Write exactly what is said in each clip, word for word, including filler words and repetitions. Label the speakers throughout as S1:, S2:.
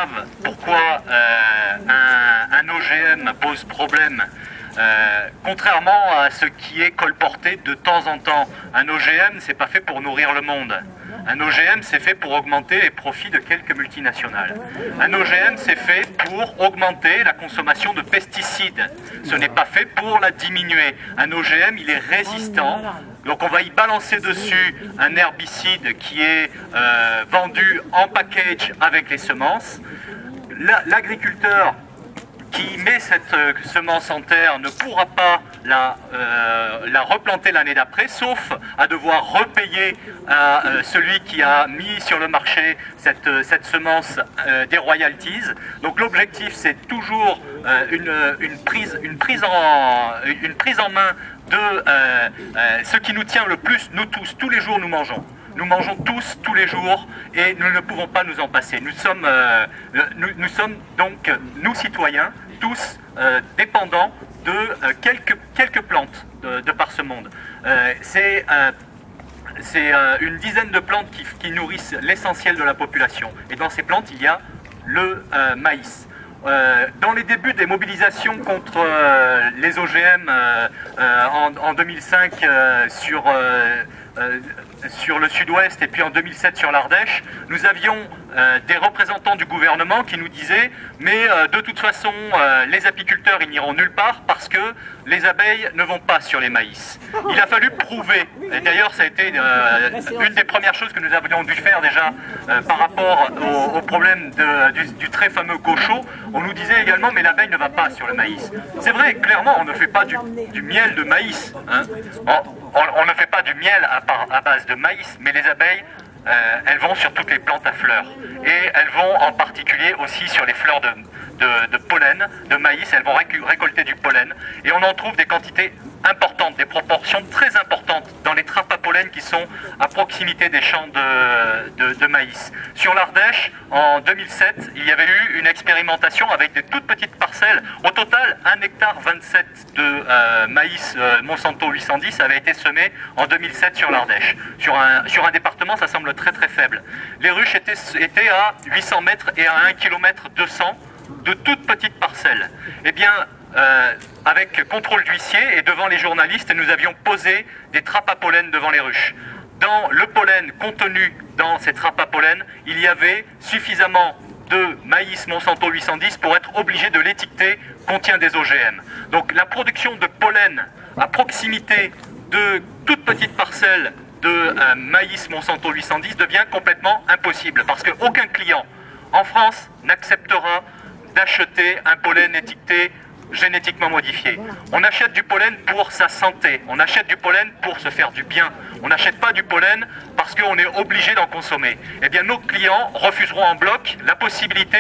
S1: savent pourquoi euh, un, un O G M pose problème. Euh, contrairement à ce qui est colporté de temps en temps, un O G M, c'est pas fait pour nourrir le monde. Un O G M, c'est fait pour augmenter les profits de quelques multinationales. Un O G M, c'est fait pour augmenter la consommation de pesticides. Ce n'est pas fait pour la diminuer. Un O G M, il est résistant. Donc on va y balancer dessus un herbicide qui est euh, vendu en package avec les semences. L'agriculteur qui met cette euh, semence en terre ne pourra pas la, euh, la replanter l'année d'après, sauf à devoir repayer à euh, celui qui a mis sur le marché cette, euh, cette semence euh, des royalties. Donc l'objectif, c'est toujours euh, une, une, prise, une, prise en, une prise en main de euh, euh, ce qui nous tient le plus, nous tous, tous les jours nous mangeons. Nous mangeons tous, tous les jours, et nous ne pouvons pas nous en passer. Nous sommes, euh, nous, nous sommes donc, nous citoyens, tous euh, dépendants de euh, quelques, quelques plantes de, de par ce monde. Euh, C'est euh, euh, une dizaine de plantes qui, qui nourrissent l'essentiel de la population. Et dans ces plantes, il y a le euh, maïs. Euh, dans les débuts des mobilisations contre euh, les O G M euh, euh, en, en deux mille cinq euh, sur, euh, euh, sur le sud-ouest et puis en deux mille sept sur l'Ardèche, nous avions euh, des représentants du gouvernement qui nous disaient mais euh, de toute façon euh, les apiculteurs ils n'iront nulle part parce que les abeilles ne vont pas sur les maïs. Il a fallu prouver, et d'ailleurs ça a été euh, une des premières choses que nous avions dû faire déjà euh, par rapport au, au problème de, du, du très fameux gaucho. On nous disait également mais l'abeille ne va pas sur le maïs. C'est vrai, clairement on ne fait pas du, du miel de maïs, hein. on, on, on ne fait pas du miel à, par, à base de maïs, mais les abeilles euh, elles vont sur toutes les plantes à fleurs et elles vont en particulier aussi sur les fleurs de, de, de pollen, de maïs. Elles vont récolter du pollen et on en trouve des quantités importantes, des proportions très importantes dans les trappes à pollen qui sont à proximité des champs de, de, de maïs. Sur l'Ardèche, en deux mille sept, il y avait eu une expérimentation avec des toutes petites parcelles. Au total, un hectare vingt-sept de euh, maïs euh, Monsanto huit cent dix avait été semé en deux mille sept sur l'Ardèche. Sur un, sur un département, ça semble très très faible. Les ruches étaient, étaient à huit cents mètres et à un kilomètre deux cents de toutes petites parcelles. Eh bien, Euh, avec contrôle d'huissier et devant les journalistes, nous avions posé des trappes à pollen devant les ruches. Dans le pollen contenu dans ces trappes à pollen, il y avait suffisamment de maïs Monsanto huit cent dix pour être obligé de l'étiqueter contient des O G M. Donc la production de pollen à proximité de toutes petites parcelles de euh, maïs Monsanto huit cent dix devient complètement impossible parce qu'aucun client en France n'acceptera d'acheter un pollen étiqueté génétiquement modifié. On achète du pollen pour sa santé, on achète du pollen pour se faire du bien, on n'achète pas du pollen parce qu'on est obligé d'en consommer. Eh bien nos clients refuseront en bloc la possibilité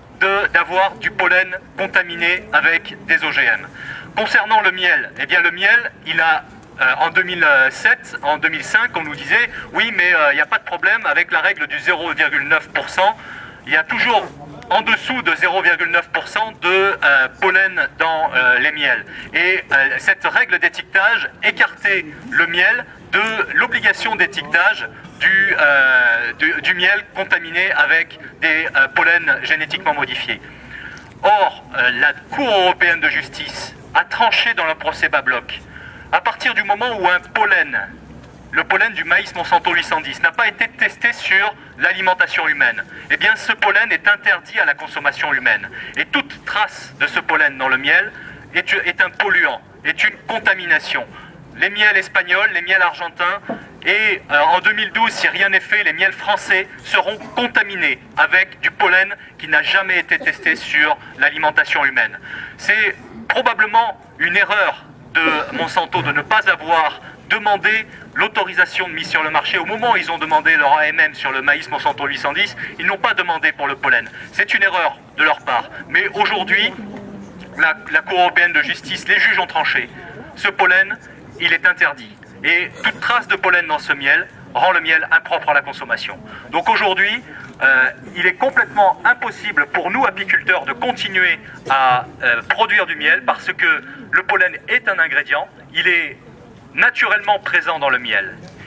S1: d'avoir du pollen contaminé avec des O G M. Concernant le miel, eh bien le miel, il a Euh, en deux mille sept, en deux mille cinq, on nous disait oui mais il euh, n'y a pas de problème avec la règle du zéro virgule neuf pour cent, il y a toujours en dessous de zéro virgule neuf pour cent de euh, pollen dans euh, les miels. Et euh, cette règle d'étiquetage écartait le miel de l'obligation d'étiquetage du, euh, du, du miel contaminé avec des euh, pollens génétiquement modifiés. Or, euh, la Cour européenne de justice a tranché dans le procès Bablock. À partir du moment où un pollen, le pollen du maïs Monsanto huit cent dix, n'a pas été testé sur l'alimentation humaine, eh bien ce pollen est interdit à la consommation humaine. Et toute trace de ce pollen dans le miel est, est un polluant, est une contamination. Les miels espagnols, les miels argentins, et euh, en deux mille douze, si rien n'est fait, les miels français seront contaminés avec du pollen qui n'a jamais été testé sur l'alimentation humaine. C'est probablement une erreur de Monsanto de ne pas avoir demandé l'autorisation de mise sur le marché. Au moment où ils ont demandé leur A M M sur le maïs Monsanto huit cent dix, ils n'ont pas demandé pour le pollen. C'est une erreur de leur part. Mais aujourd'hui, la, la Cour européenne de justice, les juges ont tranché. Ce pollen, il est interdit. Et toute trace de pollen dans ce miel rend le miel impropre à la consommation. Donc aujourd'hui, euh, il est complètement impossible pour nous apiculteurs de continuer à euh, produire du miel parce que le pollen est un ingrédient, il est naturellement présent dans le miel.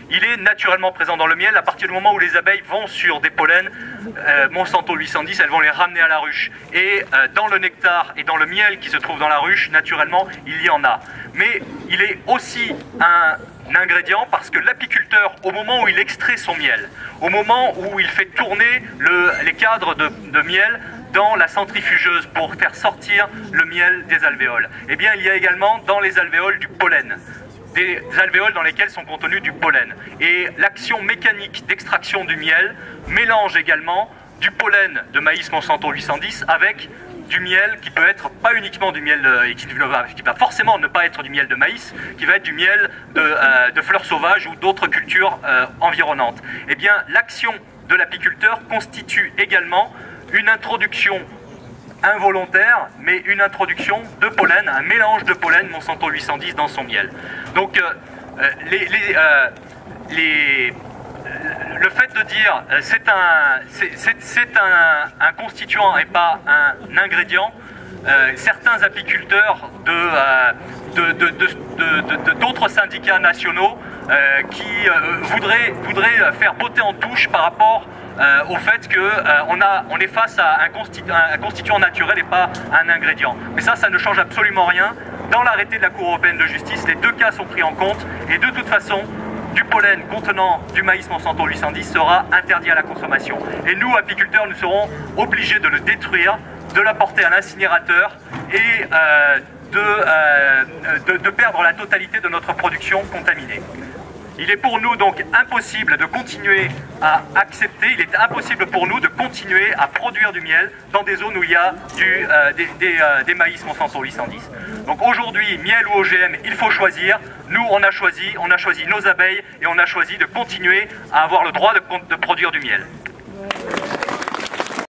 S1: il est naturellement présent dans le miel à partir du moment où les abeilles vont sur des pollens euh, Monsanto huit cent dix, elles vont les ramener à la ruche. Et euh, dans le nectar et dans le miel qui se trouve dans la ruche, naturellement, il y en a. Mais il est aussi un ingrédient parce que l'apiculteur, au moment où il extrait son miel, au moment où il fait tourner le, les cadres de, de miel dans la centrifugeuse pour faire sortir le miel des alvéoles, eh bien il y a également dans les alvéoles du pollen, des alvéoles dans lesquelles sont contenus du pollen. Et l'action mécanique d'extraction du miel mélange également du pollen de maïs Monsanto huit cent dix avec du miel qui peut être pas uniquement du miel, euh, qui, qui va forcément ne pas être du miel de maïs, qui va être du miel de, euh, de fleurs sauvages ou d'autres cultures euh, environnantes. Eh bien, l'action de l'apiculteur constitue également une introduction involontaire, mais une introduction de pollen, un mélange de pollen Monsanto huit cent dix dans son miel. Donc, euh, les, les, euh, les le fait de dire euh, c'est un, c'est un, un constituant et pas un ingrédient, euh, certains apiculteurs de, euh, de, de, de, de, de, d'autres syndicats nationaux euh, qui euh, voudraient, voudraient faire botter en touche par rapport euh, au fait qu'on euh, on est face à un, constitu un constituant naturel et pas un ingrédient. Mais ça, ça ne change absolument rien. Dans l'arrêté de la Cour européenne de justice, les deux cas sont pris en compte et de toute façon, du pollen contenant du maïs Monsanto huit cent dix sera interdit à la consommation. Et nous, apiculteurs, nous serons obligés de le détruire, de l'apporter à l'incinérateur et euh, de, euh, de, de perdre la totalité de notre production contaminée. Il est pour nous donc impossible de continuer à accepter, il est impossible pour nous de continuer à produire du miel dans des zones où il y a du, euh, des, des, euh, des maïs Monsanto huit cent dix. Donc aujourd'hui, miel ou O G M, il faut choisir. Nous, on a choisi, on a choisi nos abeilles et on a choisi de continuer à avoir le droit de, de produire du miel.